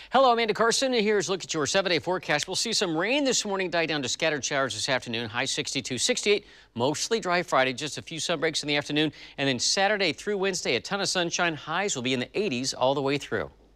Hello, Amanda Carson. Here's a look at your 7-day forecast. We'll see some rain this morning, die down to scattered showers this afternoon. High 62, 68. Mostly dry Friday, just a few sun breaks in the afternoon. And then Saturday through Wednesday, a ton of sunshine. Highs will be in the 80s all the way through.